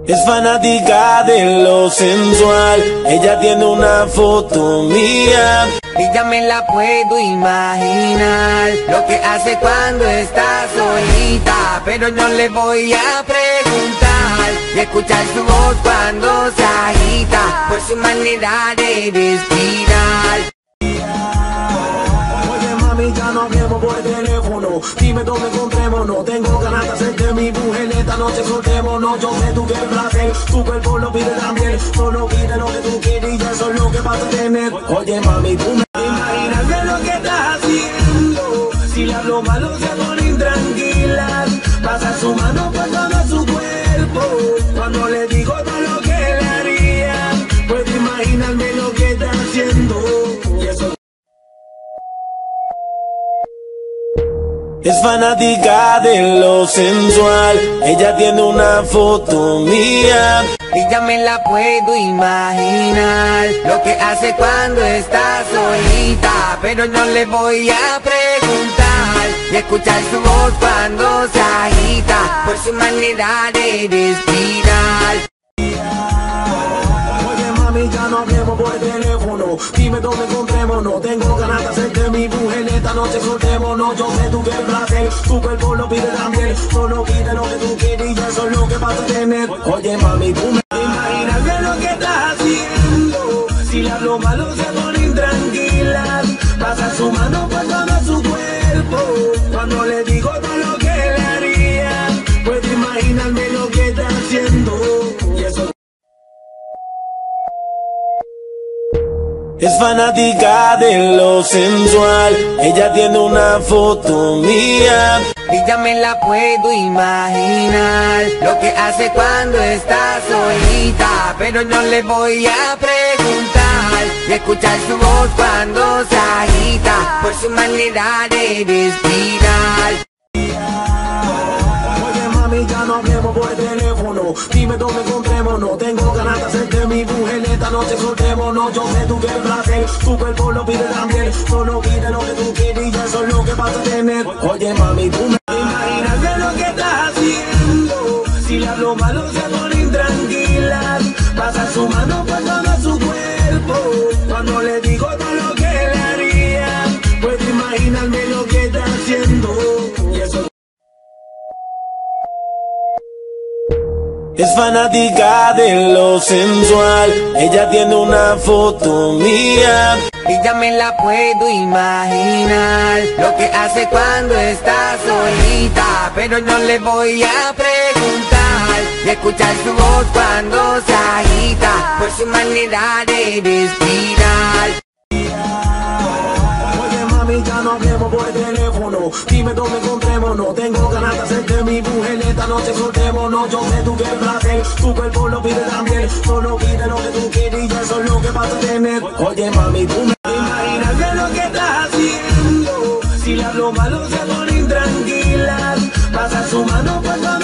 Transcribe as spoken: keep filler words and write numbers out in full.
Es fanática de lo sensual, ella tiene una foto mía y ya me la puedo imaginar, lo que hace cuando está solita, pero no le voy a preguntar, y escuchar su voz cuando se agita, por su manera de respirar. Oye mami, ya no hablemos por teléfono, dime dónde encontrémonos, tengo ganas de hacerte mi mujer, esta noche soltémonos, yo sé tú quieres placer, tu cuerpo lo pide también, solo pide lo que tú quieres y eso es lo que vas a tener. Oye mami, tú me imaginas de lo que estás haciendo, si le hablo malo se pone intranquila, pasa su mano por todo su cuerpo, cuando le digo todo lo que le haría, puedo imaginarme lo que está haciendo, y eso. Es fanática de lo sensual, ella tiene una foto mía y ya me la puedo imaginar, lo que hace cuando está solita, pero no le voy a preguntar, y escuchar su voz cuando se agita, por su manera de respirar. Oye mami, ya no hablemos por teléfono, dime dónde encontrémonos, tengo ganas de hacerte mi mujer, esta noche soltémonos, yo sé tú quieres placer, tu cuerpo lo pide también, solo pide lo que tú quieres y eso es lo que vas a tener. Oye mami, tú me imaginas de lo que estás haciendo, si le hablo malo se pone intranquila, pasa su mano por todo su cuerpo, cuando le digo todo lo que le haría, puedo imaginarme lo que está haciendo, y eso. Es fanática de lo sensual, ella tiene una foto mía y ya me la puedo imaginar, lo que hace cuando está solita, pero no le voy a preguntar, y escuchar su voz cuando se agita, por su manera de respirar. Oye mami, ya no hablemos por teléfono, dime dónde encontrémonos, tengo ganas de hacerte mi mujer, esta noche soltémonos, yo sé tú quieres placer, tu cuerpo lo pide también, solo pide lo que tú quieres y eso es lo que vas a tener. Oye mami, tú me imaginas de lo que estás haciendo, si le hablo malo se pone intranquila, pasa su mano por todo su cuerpo, cuando le digo todo lo que le haría, puedo imaginarme lo que está haciendo, y eso. Es fanática de lo sensual, ella tiene una foto mía y ya me la puedo imaginar, lo que hace cuando está solita, pero no le voy a preguntar, y escuchar su voz cuando se agita, por su manera de respirar. Oye mami, ya no hablemos por teléfono, dime dónde encontrémonos, tengo ganas de hacerte mi mujer, esta noche soltémonos, yo sé tú quieres placer, tu cuerpo lo pide también, solo pide lo que tú quieres y eso es lo que vas a tener. Oye mami, tú me imaginas de lo que estás haciendo, si le hablo malo se pone intranquila, pasa su mano por todo